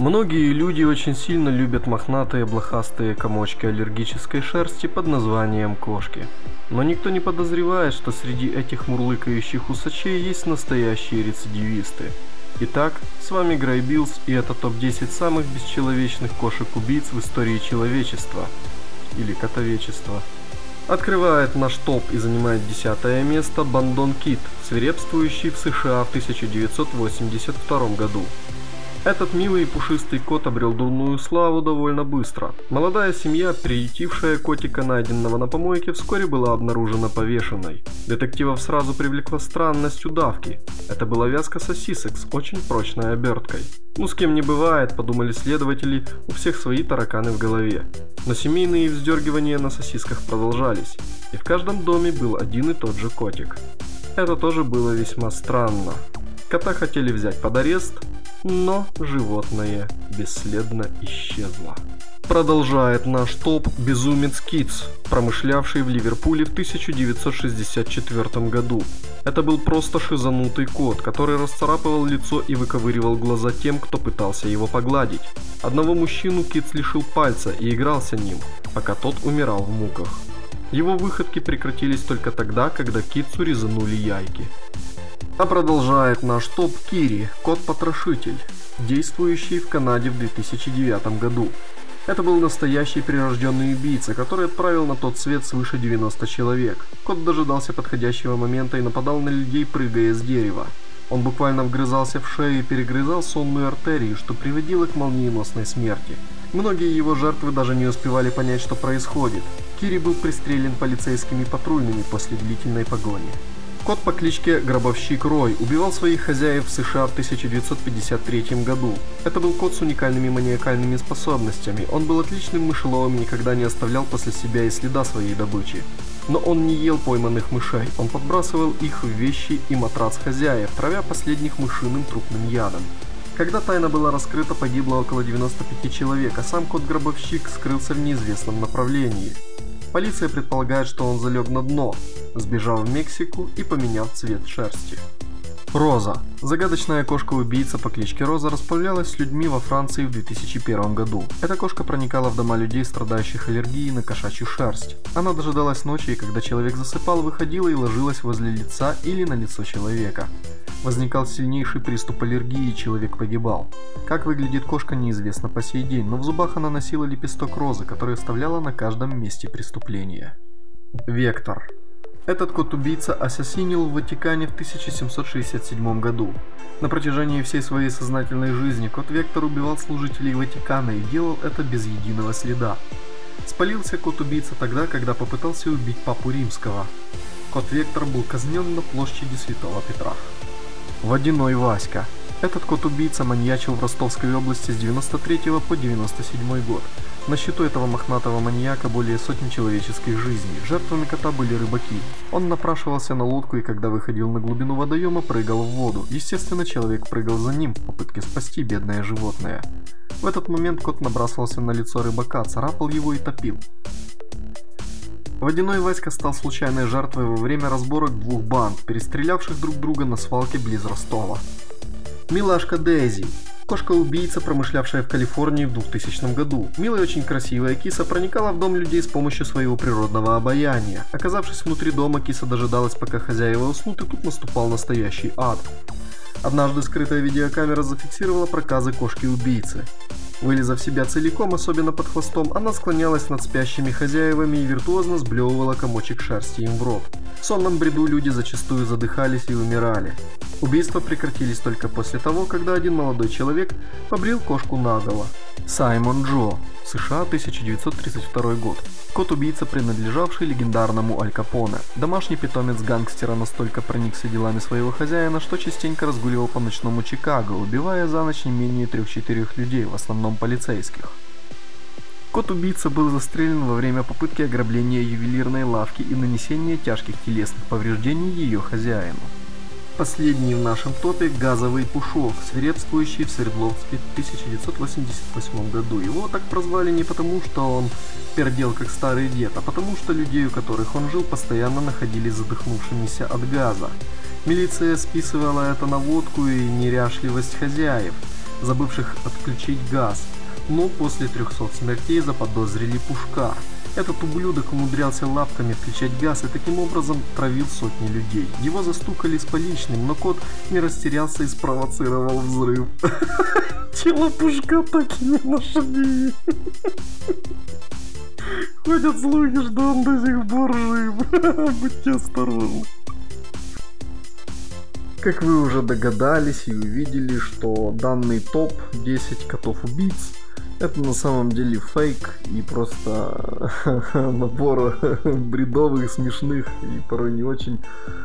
Многие люди очень сильно любят мохнатые блохастые комочки аллергической шерсти под названием кошки. Но никто не подозревает, что среди этих мурлыкающих усачей есть настоящие рецидивисты. Итак, с вами Грей Биллс, и это топ-10 самых бесчеловечных кошек-убийц в истории человечества. Или котовечества. Открывает наш топ и занимает 10-е место Бандон Кит, свирепствующий в США в 1982 году. Этот милый и пушистый кот обрел дурную славу довольно быстро. Молодая семья, приютившая котика, найденного на помойке, вскоре была обнаружена повешенной. Детективов сразу привлекла странность удавки. Это была вязка сосисок с очень прочной оберткой. Ну, с кем не бывает, подумали следователи, у всех свои тараканы в голове. Но семейные вздергивания на сосисках продолжались, и в каждом доме был один и тот же котик. Это тоже было весьма странно. Кота хотели взять под арест, но животное бесследно исчезло. Продолжает наш топ безумец Китс, промышлявший в Ливерпуле в 1964 году. Это был просто шизанутый кот, который расцарапывал лицо и выковыривал глаза тем, кто пытался его погладить. Одного мужчину Китс лишил пальца и игрался ним, пока тот умирал в муках. Его выходки прекратились только тогда, когда Китсу резанули яйки. А продолжает наш топ Кири, кот-потрошитель, действующий в Канаде в 2009 году. Это был настоящий прирожденный убийца, который отправил на тот свет свыше 90 человек. Кот дожидался подходящего момента и нападал на людей, прыгая с дерева. Он буквально вгрызался в шею и перегрызал сонную артерию, что приводило к молниеносной смерти. Многие его жертвы даже не успевали понять, что происходит. Кири был пристрелен полицейскими патрульными после длительной погони. Кот по кличке Гробовщик Рой убивал своих хозяев в США в 1953 году. Это был кот с уникальными маниакальными способностями. Он был отличным мышеловым и никогда не оставлял после себя и следа своей добычи. Но он не ел пойманных мышей, он подбрасывал их в вещи и матрац хозяев, травя последних мышиным трупным ядом. Когда тайна была раскрыта, погибло около 95 человек, а сам кот-гробовщик скрылся в неизвестном направлении. Полиция предполагает, что он залег на дно, сбежав в Мексику и поменяв цвет шерсти. Роза. Загадочная кошка-убийца по кличке Роза расправлялась с людьми во Франции в 2001 году. Эта кошка проникала в дома людей, страдающих аллергией на кошачью шерсть. Она дожидалась ночи, и когда человек засыпал, выходила и ложилась возле лица или на лицо человека. Возникал сильнейший приступ аллергии, и человек погибал. Как выглядит кошка, неизвестно по сей день, но в зубах она носила лепесток розы, который оставляла на каждом месте преступления. Вектор. Этот кот-убийца ассасинил в Ватикане в 1767 году. На протяжении всей своей сознательной жизни кот Вектор убивал служителей Ватикана и делал это без единого следа. Спалился кот-убийца тогда, когда попытался убить папу римского. Кот Вектор был казнен на площади Святого Петра. Водяной Васька. Этот кот-убийца маньячил в Ростовской области с 93 по 97 год. На счету этого мохнатого маньяка более сотни человеческих жизней. Жертвами кота были рыбаки. Он напрашивался на лодку и когда выходил на глубину водоема, прыгал в воду. Естественно, человек прыгал за ним в попытке спасти бедное животное. В этот момент кот набрасывался на лицо рыбака, царапал его и топил. Водяной Васька стал случайной жертвой во время разборок двух банд, перестрелявших друг друга на свалке близ Ростова. Милашка Дейзи. Кошка-убийца, промышлявшая в Калифорнии в 2000 году. Милая, очень красивая киса проникала в дом людей с помощью своего природного обаяния. Оказавшись внутри дома, киса дожидалась, пока хозяева уснут, и тут наступал настоящий ад. Однажды скрытая видеокамера зафиксировала проказы кошки-убийцы. Вылезав себя целиком, особенно под хвостом, она склонялась над спящими хозяевами и виртуозно сблевывала комочек шерсти им в рот. В сонном бреду люди зачастую задыхались и умирали. Убийства прекратились только после того, когда один молодой человек побрил кошку наголо. Саймон Джо, США, 1932 год. Кот-убийца, принадлежавший легендарному Аль Капоне. Домашний питомец гангстера настолько проникся делами своего хозяина, что частенько разгуливал по ночному Чикаго, убивая за ночь не менее 3-4 людей, в основном полицейских. Кот-убийца был застрелен во время попытки ограбления ювелирной лавки и нанесения тяжких телесных повреждений ее хозяину. Последний в нашем топе – газовый пушок, свирепствующий в Свердловске в 1988 году. Его так прозвали не потому, что он пердел как старый дед, а потому что людей, у которых он жил, постоянно находились задохнувшимися от газа. Милиция списывала это на водку и неряшливость хозяев. забывших отключить газ, но после 300 смертей заподозрили Пушка. Этот ублюдок умудрялся лапками включать газ и таким образом травил сотни людей. Его застукали с поличным, но кот не растерялся и спровоцировал взрыв. Тело Пушка так и не нашли. Ходят слухи, что он до сих пор жив. Будьте осторожны. Как вы уже догадались и увидели, что данный топ 10 котов-убийц это на самом деле фейк и просто набор бредовых, смешных и порой не очень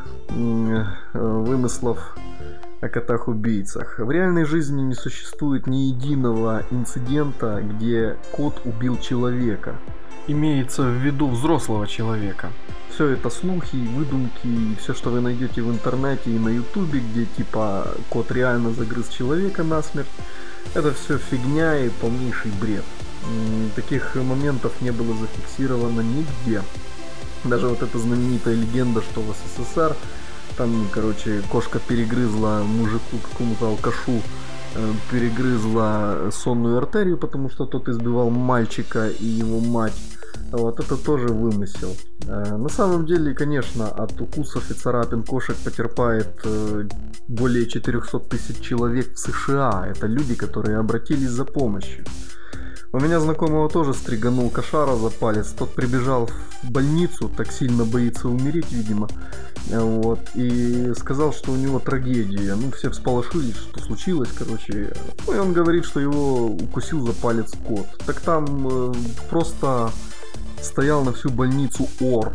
вымыслов о котах-убийцах. В реальной жизни не существует ни единого инцидента, где кот убил человека. Имеется в виду взрослого человека. Все это слухи, выдумки и все, что вы найдете в интернете и на ютубе, где типа кот реально загрыз человека насмерть, это все фигня и полнейший бред. Таких моментов не было зафиксировано нигде. Даже вот эта знаменитая легенда, что в СССР там, короче, кошка перегрызла мужику, какому-то алкашу, перегрызла сонную артерию, потому что тот избивал мальчика и его мать. Вот это тоже вымысел. На самом деле, конечно, от укусов и царапин кошек потерпает более 400 тысяч человек в США. Это люди, которые обратились за помощью. У меня знакомого тоже стриганул кошара за палец. Тот прибежал в больницу, так сильно боится умереть, видимо. Вот, и сказал, что у него трагедия. Ну, все всполошились, что случилось, короче. Ну, и он говорит, что его укусил за палец кот. Так там просто стоял на всю больницу ор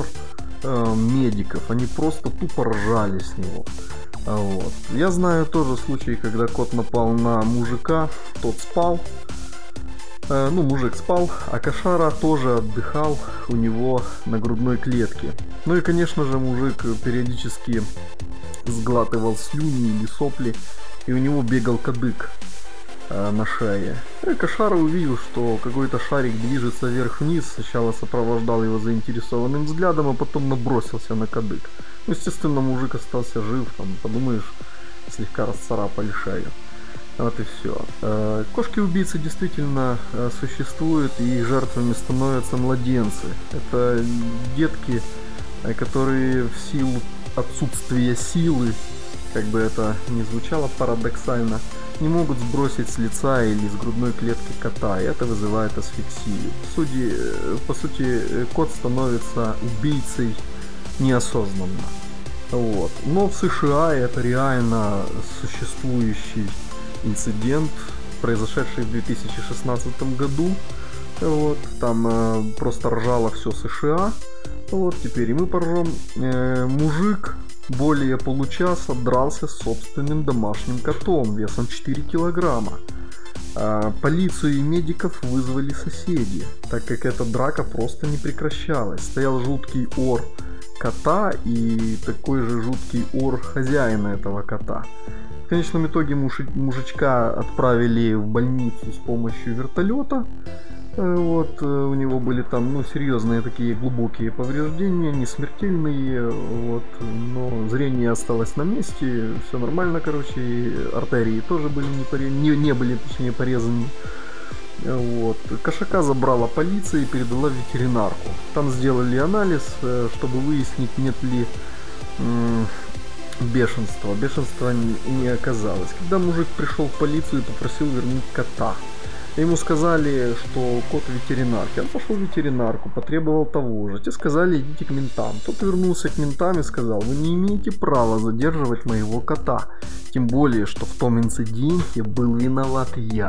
медиков. Они просто тупо ржали с него. Вот. Я знаю тоже случай, когда кот напал на мужика, тот спал. Ну, мужик спал, а кошара тоже отдыхал у него на грудной клетке. Ну и, конечно же, мужик периодически сглатывал слюни или сопли, и у него бегал кадык на шее. И кошара увидел, что какой-то шарик движется вверх-вниз, сначала сопровождал его заинтересованным взглядом, а потом набросился на кадык. Ну, естественно, мужик остался жив, там, подумаешь, слегка расцарапали шею. Вот и все. Кошки-убийцы действительно существуют, и их жертвами становятся младенцы. Это детки, которые в силу отсутствия силы, как бы это ни звучало парадоксально, не могут сбросить с лица или с грудной клетки кота, и это вызывает асфиксию. По сути, кот становится убийцей неосознанно. Вот. Но в США это реально существующий инцидент, произошедший в 2016 году. Вот, там просто ржало все США. Вот, теперь и мы поржем. Мужик более получаса дрался с собственным домашним котом весом 4 килограмма. Полицию и медиков вызвали соседи, так как эта драка просто не прекращалась. Стоял жуткий ор кота и такой же жуткий ор хозяина этого кота. В конечном итоге мужичка отправили в больницу с помощью вертолета. Вот, у него были там, ну, серьезные такие глубокие повреждения, не смертельные, вот, но зрение осталось на месте, все нормально, короче, и артерии тоже были не были, точнее, порезаны. Вот. Кошака забрала полиция и передала в ветеринарку. Там сделали анализ, чтобы выяснить, нет ли бешенства. Бешенства не оказалось. Когда мужик пришел в полицию и попросил вернуть кота, ему сказали, что кот в ветеринарке. Он пошел в ветеринарку, потребовал того же. Те сказали, идите к ментам. Тот вернулся к ментам и сказал, вы не имеете права задерживать моего кота. Тем более, что в том инциденте был виноват я.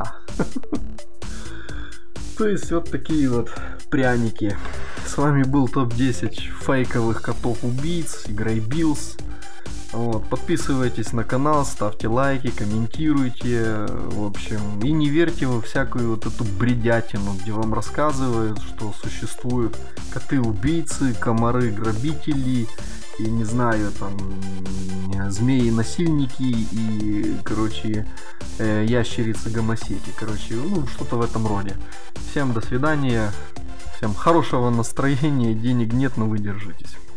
То есть вот такие вот пряники. С вами был топ-10 фейковых котов-убийц, игрой Bills. Вот, подписывайтесь на канал, ставьте лайки, комментируйте, в общем, и не верьте во всякую вот эту бредятину, где вам рассказывают, что существуют коты-убийцы, комары-грабители, и не знаю, там, змеи-насильники и, короче, ящерицы-гомосеки, короче, ну, что-то в этом роде. Всем до свидания, всем хорошего настроения, денег нет, но вы держитесь.